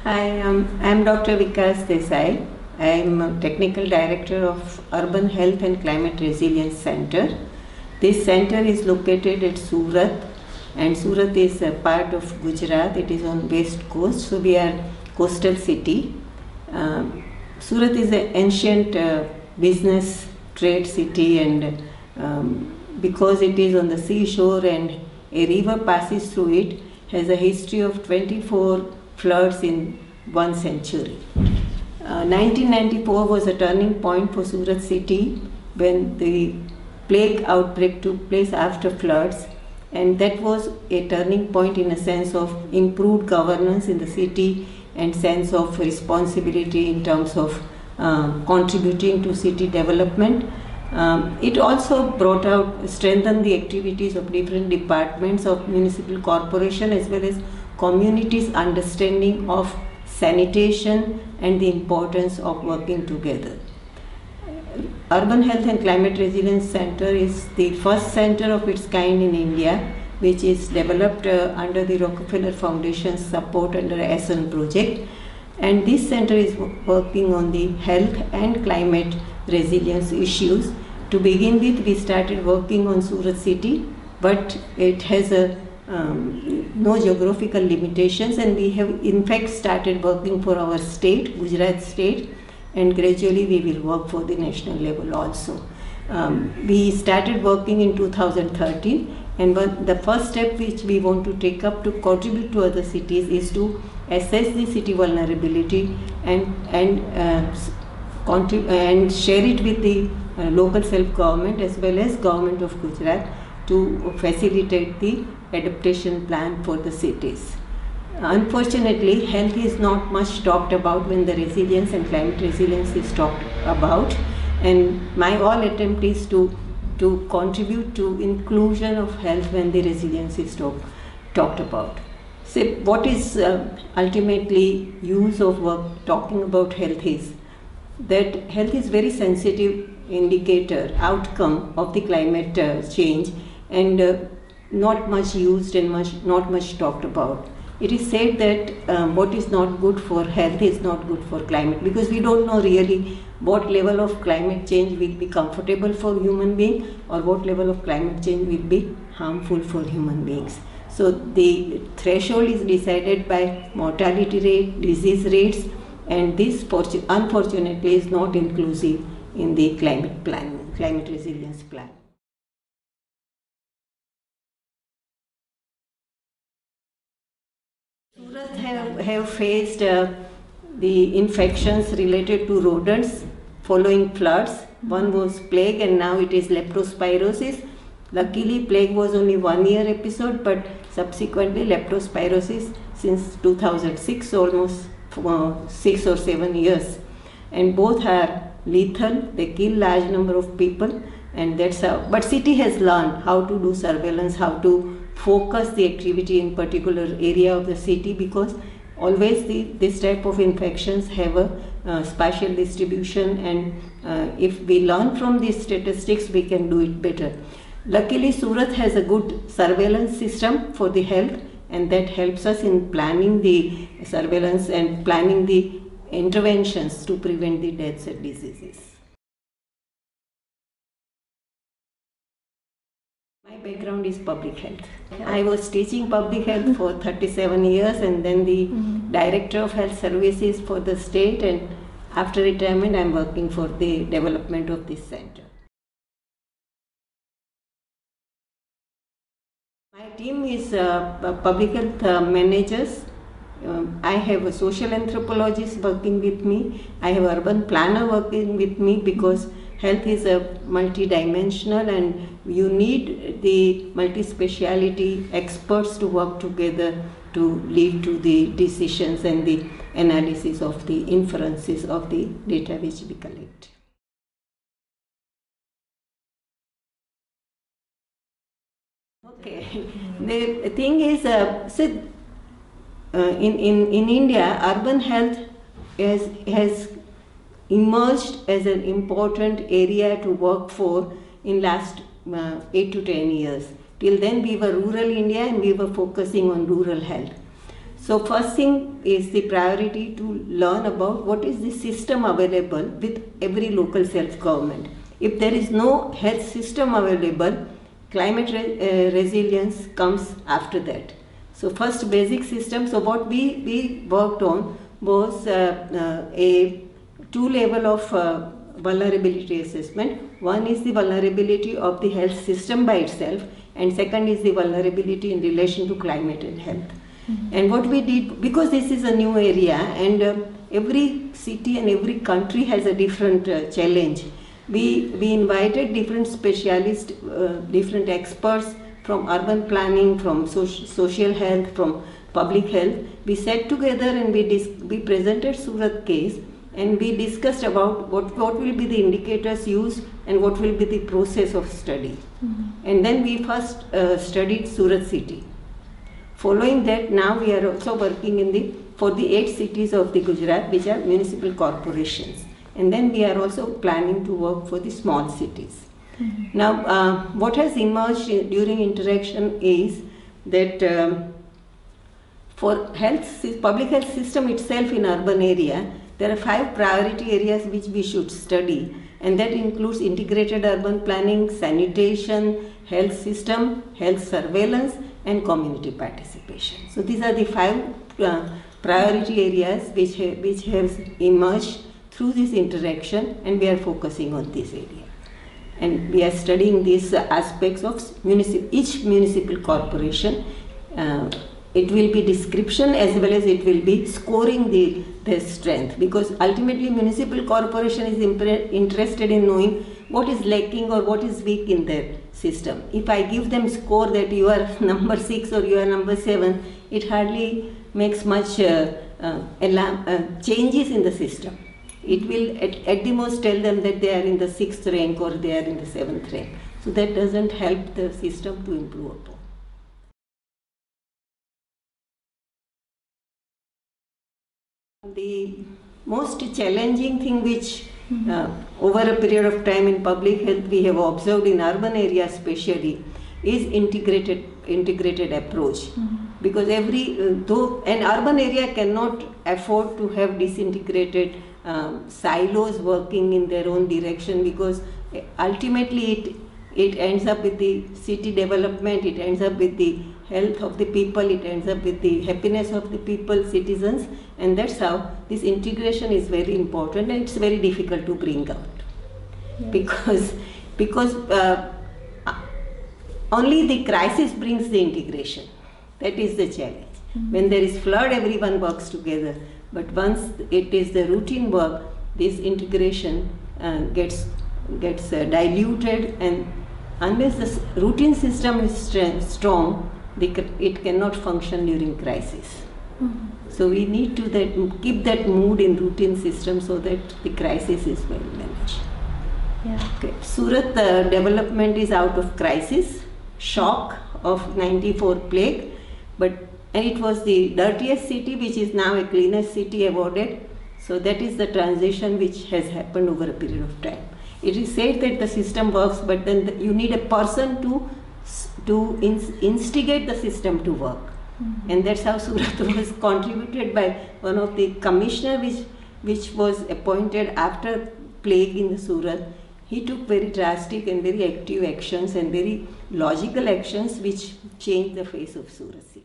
Hi, I'm Dr. Vikas Desai. I'm a Technical Director of Urban Health and Climate Resilience Center. This center is located at Surat, and Surat is a part of Gujarat. It is on west coast, so we are coastal city. Surat is an ancient business trade city, and because it is on the seashore and a river passes through it, has a history of 24 floods in 1 century. 1994 was a turning point for Surat city when the plague outbreak took place after floods, and that was a turning point in a sense of improved governance in the city and sense of responsibility in terms of contributing to city development. It also brought out, strengthened the activities of different departments of municipal corporation as well as communities' understanding of sanitation and the importance of working together. Urban Health and Climate Resilience Center is the first center of its kind in India, which is developed under the Rockefeller Foundation's support under a ASSAN project. And this center is working on the health and climate resilience issues. To begin with, we started working on Surat city, but it has no geographical limitations, and we have in fact started working for our state, Gujarat state, and gradually we will work for the national level also. We started working in 2013, and the first step which we want to take up to contribute to other cities is to assess the city vulnerability and share it with the local self-government as well as government of Gujarat to facilitate the adaptation plan for the cities. Unfortunately, health is not much talked about when the resilience and climate resilience is talked about, and my all attempt is to contribute to inclusion of health when the resilience is talked about. So what is ultimately use of work talking about health is that health is very sensitive indicator, outcome of the climate change, and not much used and not much talked about. It is said that what is not good for health is not good for climate, because we don't know really what level of climate change will be comfortable for human being or what level of climate change will be harmful for human beings. So the threshold is decided by mortality rate, disease rates, and this unfortunately is not inclusive in the climate resilience plan. Surat have faced the infections related to rodents following floods. One was plague and now it is leptospirosis. Luckily, plague was only 1 year episode, but subsequently leptospirosis since 2006, almost 6 or 7 years. And both are lethal, they kill large number of people, and that's how. But city has learned how to do surveillance, how to focus the activity in particular area of the city, because always this type of infections have a spatial distribution, and if we learn from these statistics, we can do it better. Luckily, Surat has a good surveillance system for the health, and that helps us in planning the surveillance and planning the interventions to prevent the deaths and diseases. My background is public health. I was teaching public health for 37 years and then the Director of Health Services for the state, and after retirement I am working for the development of this center. My team is public health managers. I have a social anthropologist working with me. I have an urban planner working with me, because health is a multidimensional and you need the multi-speciality experts to work together to lead to the decisions and the analysis of the inferences of the data which we collect. Okay, the thing is, in India, urban health has emerged as an important area to work for in last 8 to 10 years. Till then we were rural India and we were focusing on rural health. So first thing is the priority to learn about what is the system available with every local self-government. If there is no health system available, climate resilience comes after that. So first basic system, so what we worked on was a two level of vulnerability assessment. One is the vulnerability of the health system by itself, and second is the vulnerability in relation to climate and health. And what we did, because this is a new area and every city and every country has a different challenge, we invited different specialists, different experts from urban planning, from social health, from public health. We sat together and we presented Surat case, and we discussed about what will be the indicators used and what will be the process of study. And then we first studied Surat city. Following that, now we are also working for the 8 cities of the Gujarat, which are municipal corporations. And then we are also planning to work for the small cities. Now, what has emerged during interaction is that for public health system itself in urban area, there are 5 priority areas which we should study, and that includes integrated urban planning, sanitation, health system, health surveillance, and community participation. So these are the 5 priority areas which have emerged through this interaction, and we are focusing on this area. And we are studying these aspects of each municipal corporation. It will be description as well as it will be scoring their strength, because ultimately municipal corporation is interested in knowing what is lacking or what is weak in their system. If I give them score that you are number 6 or you are number 7, it hardly makes much changes in the system. It will at the most tell them that they are in the 6th rank or they are in the 7th rank. So that doesn't help the system to improve upon. The most challenging thing which over a period of time in public health we have observed in urban areas especially is integrated approach. Because though an urban area cannot afford to have disintegrated silos working in their own direction, because ultimately it ends up with the city development, it ends up with the health of the people, it ends up with the happiness of the people, citizens, and that's how this integration is very important, and it's very difficult to bring out. Yes. Because only the crisis brings the integration. That is the challenge. When there is flood, everyone works together, but once it is the routine work, this integration gets diluted, and unless the routine system is strong, it cannot function during crisis. So we need to keep that mood in routine system so that the crisis is well managed. Okay. Surat development is out of crisis, shock of 94 plague, and it was the dirtiest city which is now a cleanest city awarded. So that is the transition which has happened over a period of time. It is said that the system works, but then you need a person to instigate the system to work. And that's how Surat was contributed by one of the commissioner which was appointed after plague in the Surat. He took very drastic and very active actions and very logical actions which changed the face of Surat city.